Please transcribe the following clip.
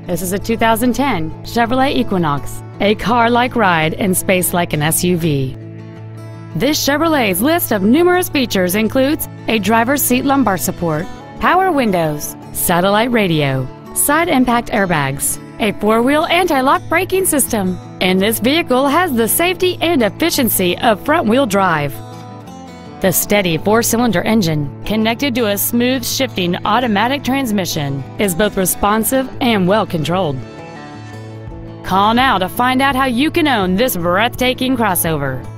This is a 2010 Chevrolet Equinox, a car-like ride and space like an SUV. This Chevrolet's list of numerous features includes a driver's seat lumbar support, power windows, satellite radio, side impact airbags, a four-wheel anti-lock braking system, and this vehicle has the safety and efficiency of front-wheel drive. The steady four-cylinder engine, connected to a smooth shifting automatic transmission, is both responsive and well-controlled. Call now to find out how you can own this breathtaking crossover.